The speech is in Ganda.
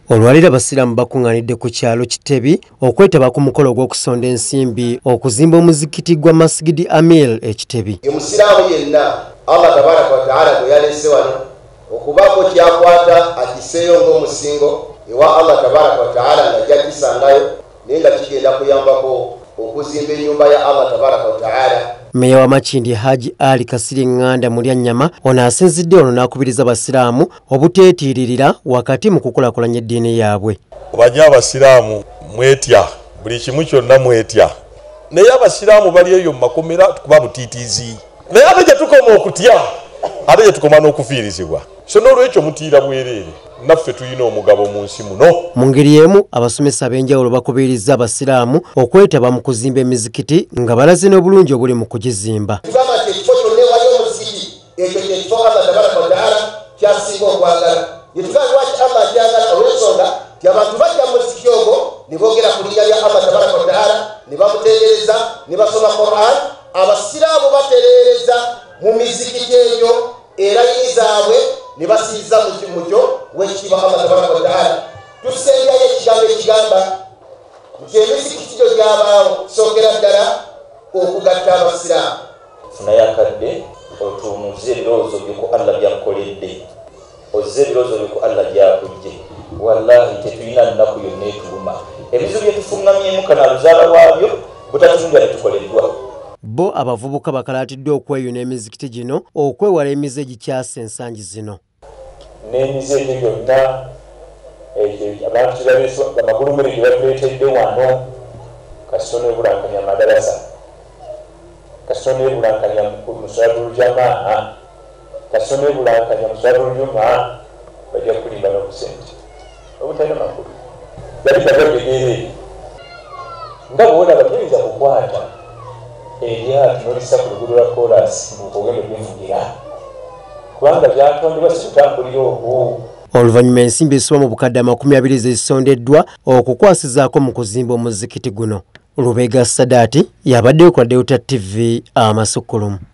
Olwalira abasiraamu bakungaanidde ku kyalo Kitebi okwetaba ku mukolo gw'okusonda ensimbi okuzimba omuzikiti gwa Masjid Amir Kitebi. Omusiraamu yenna Allah tabaraka wa taala gwe yalese wano okubaako kyakwata akiseeyo ng'omusingo ewa Allah tabaraka wa taala ng'ajja kisangayo naye nga kigenda kuyambako okuzimba ennyumba ya Allah tabaraka wa taala. Meya wa Makindi Haji Ali Kasiri Nganda Mulyanyama ono asinzidde ono n'akubiriza abasiraamu obuteetiiririra wakati mu kukulakulanya eddiini yaabwe. Banya abasiraamu mwetya buli kimu kyonna mwetya naye abasiraamu bali eyo mu makomera kuba butiitiizi naye ate gye tukoma okutya ate gye tukoma n'okufiirizibwa so n'olwekyo mutiira bwereere naffe tulina omugabo mu nsi muno. Mu ngeri emu abasomesa ab'enjawulo bakubiriza abasiraamu okwetaba mu kuzimba emizikiti nga balaze n'obulungi obuli mu kugizimba. Tugamba nti ekifo kyonna ewali omuzikiti ekyo kyekifo Allah tabaraka wa taala kyasinga okwagala. Yetugamba lwaki Allah akyagala olw'ensonga ti abantu bajja mu muzikiti ogwo ne boogera ku linnya lya Allah tabaraka wa taala ne bamuteegereza ne basoma Quran. Abasiraamu batereereza mu mizikiti egyo era yini zaabwe ne basiiza mu kyo w'ekitiibwa Allah tabaraka wa taala. Tusembyayo ekigambo ekigamba nti emizikiti gyo gyabaawo sookera ddala okugatta abasiraamu. Funayo akadde otunuuze ebirowoozo byo ku Allah by'akoledde ozze ebirowoozo byo ku Allah by'akujje. Wallahi tetulina nnaku yonna etuluma ebizibu bye tufuŋŋamyemu kana luzaala waabyo butatulumya ne tukoleddwa. Bo abavubuka bakalaatiddwa okweyuna emizikiti gino okwewala emize egikyasa ensangi zino. N'emize egyo gyonna abantu amagulumire gye batuleetedde wano kasitone ebulankanya madarasa kasitone ebulankanya muswalatul jamaa kasitone ebulankanya muswalatul jumaa bajja kulimba n'okusente obutalina makulu yali gabagegeere nga bwolaba tuyinza kukwata eryato n'olisa ku luguudo lwa kolansi ng'ogenda obivugira kubanga byatondebwa sikutambulira ogwo. Oluvannyuma ensimbi ezisoma mu bukadde 20 zezisondeddwa okukwasizaako mu kuzimba omuzikiti guno. Lubega Sadaati yabaddeyo ku Delta TV Amasukulumu.